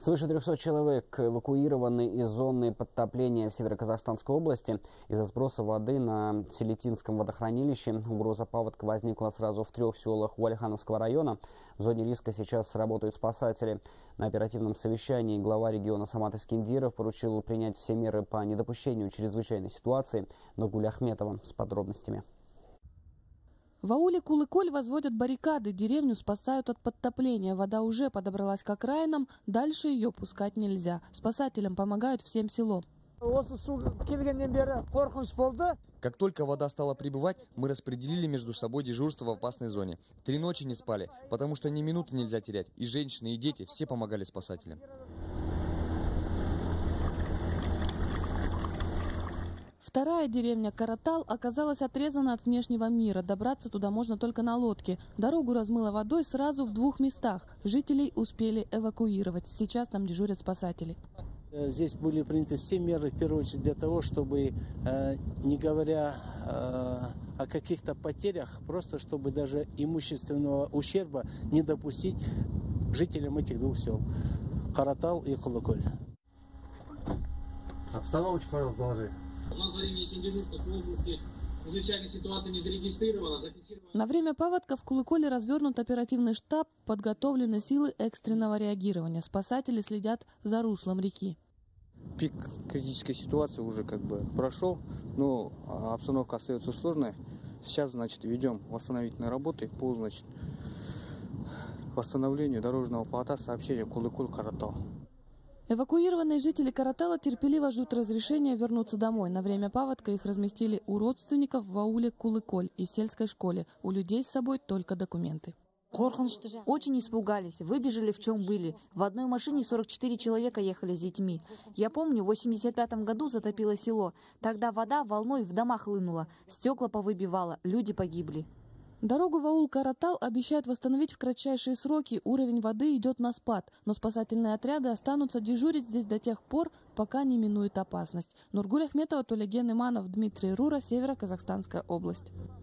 Свыше 300 человек эвакуированы из зоны подтопления в Северо-Казахстанской области. Из-за сброса воды на Селитинском водохранилище угроза паводка возникла сразу в 3 селах Уалихановского района. В зоне риска сейчас работают спасатели. На оперативном совещании глава региона Самат Искендиров поручил принять все меры по недопущению чрезвычайной ситуации. Нургуль Ахметова с подробностями. В ауле Кулыколь возводят баррикады, деревню спасают от подтопления. Вода уже подобралась к окраинам, дальше ее пускать нельзя. Спасателям помогают всем селом. Как только вода стала прибывать, мы распределили между собой дежурство в опасной зоне. 3 ночи не спали, потому что ни минуты нельзя терять. И женщины, и дети все помогали спасателям. Вторая деревня Каратал оказалась отрезана от внешнего мира. Добраться туда можно только на лодке. Дорогу размыло водой сразу в 2 местах. Жителей успели эвакуировать. Сейчас там дежурят спасатели. Здесь были приняты все меры, в первую очередь, для того, чтобы, не говоря о каких-то потерях, просто чтобы даже имущественного ущерба не допустить жителям этих 2 сел – Каратал и Кулыколь. Обстановочку, пожалуйста, доложи. У нас за линией дежурства в области чрезвычайной ситуации не зарегистрировано. На время паводка в Кулыколе развернут оперативный штаб, подготовлены силы экстренного реагирования. Спасатели следят за руслом реки. Пик критической ситуации уже прошел, но обстановка остается сложной. Сейчас, ведем восстановительные работы по, восстановлению дорожного полоса сообщения Кулыколь-Каратал. Эвакуированные жители Каратала терпеливо ждут разрешения вернуться домой. На время паводка их разместили у родственников в ауле Кулыколь и сельской школе. У людей с собой только документы. Очень испугались, выбежали в чем были. В одной машине 44 человека ехали с детьми. Я помню, в 85 году затопило село. Тогда вода волной в дома хлынула, стекла повыбивала, люди погибли. Дорогу в аул Каратал обещают восстановить в кратчайшие сроки. Уровень воды идет на спад, но спасательные отряды останутся дежурить здесь до тех пор, пока не минует опасность. Нургуль Ахметова, Тулеген Иманов, Дмитрий Рура, Северо-Казахстанская область.